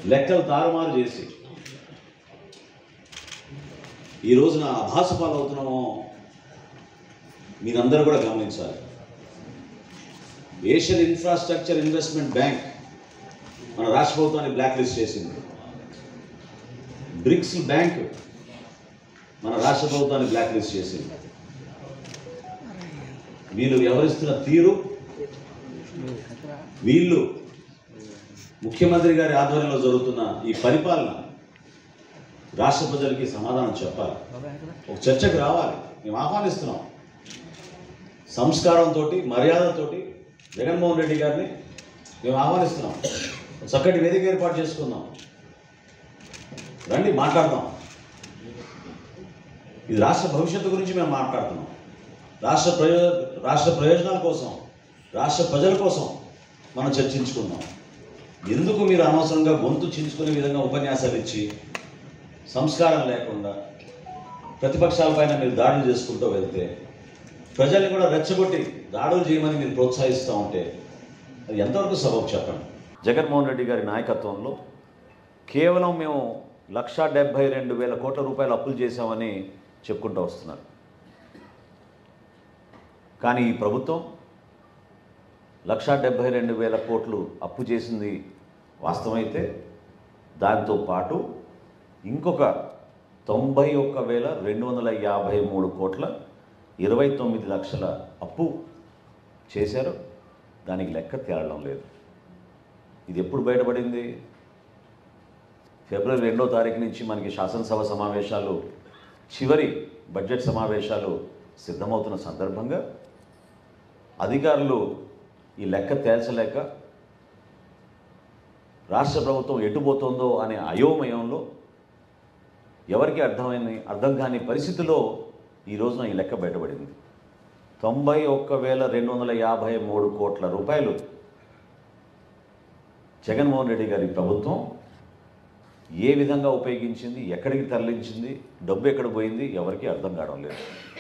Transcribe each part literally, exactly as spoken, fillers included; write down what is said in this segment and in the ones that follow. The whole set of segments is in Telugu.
లెక్కలు తారుమారు చేసి ఈ రోజున అభాస పాలవుతున్నామో మీరందరూ కూడా గమనించాలి. ఏషియన్ ఇన్ఫ్రాస్ట్రక్చర్ ఇన్వెస్ట్మెంట్ బ్యాంక్ మన రాష్ట్ర ప్రభుత్వాన్ని బ్లాక్ లిస్ట్ చేసింది. బ్రిక్స్ బ్యాంక్ మన రాష్ట్ర ప్రభుత్వాన్ని బ్లాక్ లిస్ట్ చేసింది. వీళ్ళు వ్యవహరిస్తున్న తీరు, వీళ్ళు ముఖ్యమంత్రి గారి ఆధ్వర్యంలో జరుగుతున్న ఈ పరిపాలన రాష్ట్ర ప్రజలకి సమాధానం చెప్పాలి. ఒక చర్చకు రావాలి. మేము ఆహ్వానిస్తున్నాం. సంస్కారంతో, మర్యాదతో జగన్మోహన్ రెడ్డి గారిని మేము ఆహ్వానిస్తున్నాం. చక్కటి వేదిక ఏర్పాటు చేసుకుందాం. రండి, మాట్లాడదాం. ఇది రాష్ట్ర భవిష్యత్తు గురించి మేము మాట్లాడుతున్నాం. రాష్ట్ర ప్రయో రాష్ట్ర ప్రయోజనాల కోసం, రాష్ట్ర ప్రజల కోసం మనం చర్చించుకుందాం. ఎందుకు మీరు అనవసరంగా గొంతు చించుకునే విధంగా ఉపన్యాసాలు ఇచ్చి సంస్కారం లేకుండా ప్రతిపక్షాలపైన మీరు దాడులు చేసుకుంటూ వెళ్తే, ప్రజల్ని కూడా రెచ్చగొట్టి దాడులు చేయమని మీరు ప్రోత్సహిస్తూ ఉంటే అది ఎంతవరకు సబబు చెప్పండి. జగన్మోహన్ రెడ్డి గారి నాయకత్వంలో కేవలం మేము లక్షా డెబ్భై రెండు వేల కోట్ల రూపాయలు అప్పులు చేశామని చెప్పుకుంటూ వస్తున్నారు. కానీ ఈ ప్రభుత్వం లక్షా డెబ్భై రెండు వేల కోట్లు అప్పు చేసింది వాస్తవమైతే, దాంతో పాటు ఇంకొక తొంభై ఒక్క వేల రెండు వందల యాభై మూడు కోట్ల ఇరవై తొమ్మిది లక్షల అప్పు చేశారు. దానికి లెక్క తేలడం లేదు. ఇది ఎప్పుడు బయటపడింది? ఫిబ్రవరి రెండో తారీఖు నుంచి మనకి శాసనసభ సమావేశాలు, చివరి బడ్జెట్ సమావేశాలు సిద్ధమవుతున్న సందర్భంగా అధికారులు ఈ లెక్క తేల్చలేక రాష్ట్ర ప్రభుత్వం ఎటుపోతుందో అనే అయోమయంలో, ఎవరికి అర్థమైన అర్థం కాని పరిస్థితిలో ఈ రోజున ఈ లెక్క బయటపడింది. తొంభై ఒక్క వేల రెండు వందల యాభై మూడు కోట్ల రూపాయలు జగన్మోహన్ రెడ్డి గారి ప్రభుత్వం ఏ విధంగా ఉపయోగించింది, ఎక్కడికి తరలించింది, డబ్బు ఎక్కడ పోయింది ఎవరికి అర్థం కావడం లేదు.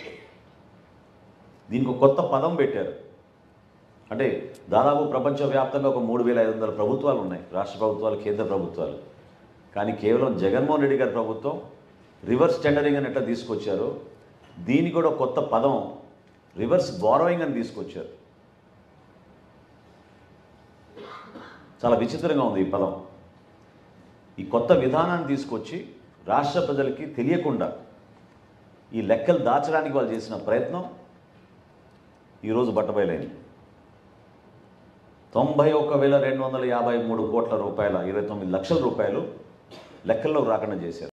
దీనికి ఒక కొత్త పదం పెట్టారు. అంటే దాదాపు ప్రపంచవ్యాప్తంగా ఒక మూడు వేల ఐదు వందల ప్రభుత్వాలు ఉన్నాయి, రాష్ట్ర ప్రభుత్వాలు, కేంద్ర ప్రభుత్వాలు. కానీ కేవలం జగన్మోహన్ రెడ్డి గారి ప్రభుత్వం రివర్స్ టెండరింగ్ అని ఎట్లా తీసుకొచ్చారో, దీన్ని కూడా కొత్త పదం రివర్స్ బారోయింగ్ అని తీసుకొచ్చారు. చాలా విచిత్రంగా ఉంది ఈ పదం. ఈ కొత్త విధానాన్ని తీసుకొచ్చి రాష్ట్ర ప్రజలకి తెలియకుండా ఈ లెక్కలు దాచడానికి వాళ్ళు చేసిన ప్రయత్నం ఈరోజు బట్టబయలైంది. తొంభై ఒక్క వేల రెండు వందల యాభై మూడు కోట్ల రూపాయల ఇరవై తొమ్మిది లక్షల రూపాయలు లెక్కల్లో రాకుండా చేశారు.